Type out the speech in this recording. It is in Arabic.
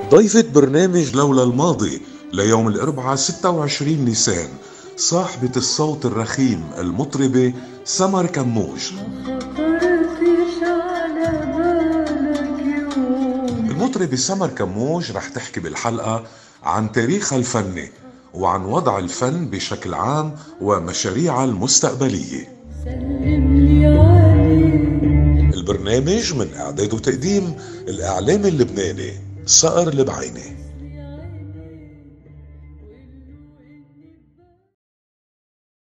ضيفة برنامج لولا الماضي ليوم الأربعاء 26 نيسان صاحبة الصوت الرخيم المطربة سمر كموج. المطربة سمر كموج رح تحكي بالحلقة عن تاريخها الفني وعن وضع الفن بشكل عام ومشاريعها المستقبلية. البرنامج من إعداد وتقديم الإعلامي اللبناني صقر البعيني.